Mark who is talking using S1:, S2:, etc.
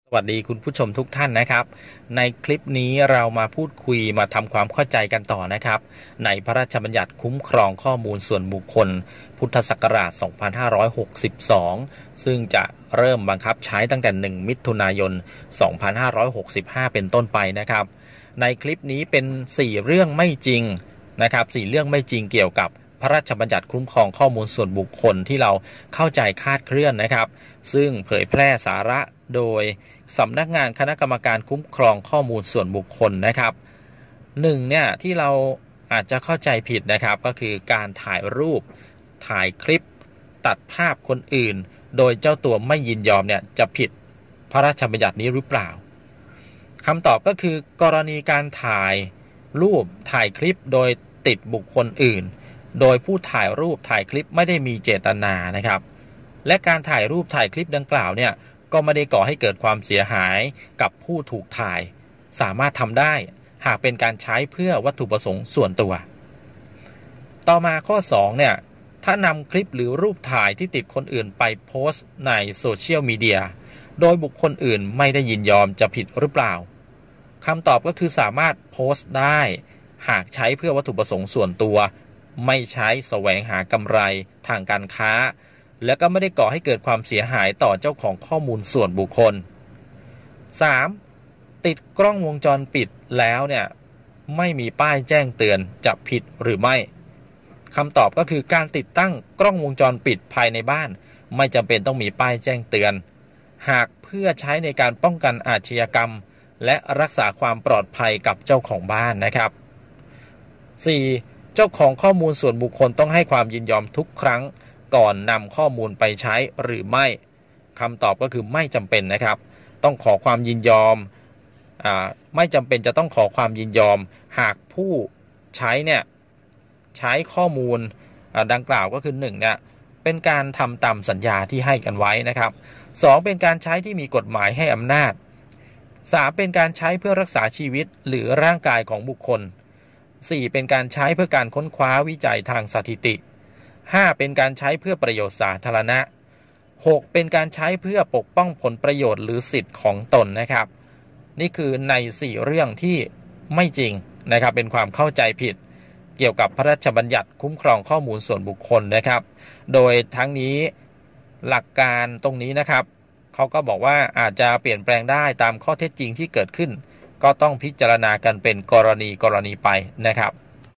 S1: สวัสดีคุณผู้ชมทุกท่านนะครับในคลิปนี้เรามาพูดคุยมาทำความเข้าใจกันต่อนะครับในพระราชบัญญัติคุ้มครองข้อมูลส่วนบุคคลพุทธศักราช 2562 ซึ่งจะเริ่มบังคับใช้ตั้งแต่ 1 มิถุนายน 2565 เป็นต้นไปนะครับในคลิปนี้เป็น 4 เรื่องไม่จริงนะครับ4เรื่องไม่จริงเกี่ยวกับพระราชบัญญัติคุ้มครองข้อมูลส่วนบุคคลที่เราเข้าใจคลาดเคลื่อนนะครับซึ่งเผยแพร่สาระโดยสำนักงานคณะกรรมการคุ้มครองข้อมูลส่วนบุคคลนะครับเนี่ยที่เราอาจจะเข้าใจผิดนะครับก็คือการถ่ายรูปถ่ายคลิปตัดภาพคนอื่นโดยเจ้าตัวไม่ยินยอมเนี่ยจะผิดพระราชบัญญัตินี้หรือเปล่าคำตอบก็คือกรณีการถ่ายรูปถ่ายคลิปโดยติดบุคคลอื่นโดยผู้ถ่ายรูปถ่ายคลิปไม่ได้มีเจตนานะครับและการถ่ายรูปถ่ายคลิปดังกล่าวเนี่ยก็ไม่ได้ก่อให้เกิดความเสียหายกับผู้ถูกถ่ายสามารถทำได้หากเป็นการใช้เพื่อวัตถุประสงค์ส่วนตัวต่อมาข้อ2เนี่ยถ้านำคลิปหรือรูปถ่ายที่ติดคนอื่นไปโพสต์ในโซเชียลมีเดียโดยบุคคลอื่นไม่ได้ยินยอมจะผิดหรือเปล่าคำตอบก็คือสามารถโพสต์ได้หากใช้เพื่อวัตถุประสงค์ส่วนตัวไม่ใช้แสวงหากำไรทางการค้าและก็ไม่ได้ก่อให้เกิดความเสียหายต่อเจ้าของข้อมูลส่วนบุคคล 3. ติดกล้องวงจรปิดแล้วเนี่ยไม่มีป้ายแจ้งเตือนจะผิดหรือไม่คำตอบก็คือการติดตั้งกล้องวงจรปิดภายในบ้านไม่จำเป็นต้องมีป้ายแจ้งเตือนหากเพื่อใช้ในการป้องกันอาชญากรรมและรักษาความปลอดภัยกับเจ้าของบ้านนะครับ 4. เจ้าของข้อมูลส่วนบุคคลต้องให้ความยินยอมทุกครั้งก่อนนำข้อมูลไปใช้หรือไม่คำตอบก็คือไม่จำเป็นนะครับต้องขอความยินยอมไม่จำเป็นจะต้องขอความยินยอมหากผู้ใช้เนี่ยใช้ข้อมูลดังกล่าวก็คือ1เนี่ยเป็นการทำตามสัญญาที่ให้กันไว้นะครับ2เป็นการใช้ที่มีกฎหมายให้อำนาจ3เป็นการใช้เพื่อรักษาชีวิตหรือร่างกายของบุคคล4เป็นการใช้เพื่อการค้นคว้าวิจัยทางสถิติ5เป็นการใช้เพื่อประโยชน์สาธารณะ6เป็นการใช้เพื่อปกป้องผลประโยชน์หรือสิทธิ์ของตนนะครับนี่คือใน4เรื่องที่ไม่จริงนะครับเป็นความเข้าใจผิดเกี่ยวกับพระราชบัญญัติคุ้มครองข้อมูลส่วนบุคคลนะครับโดยทั้งนี้หลักการตรงนี้นะครับเขาก็บอกว่าอาจจะเปลี่ยนแปลงได้ตามข้อเท็จจริงที่เกิดขึ้นก็ต้องพิจารณากันเป็นกรณีไปนะครับ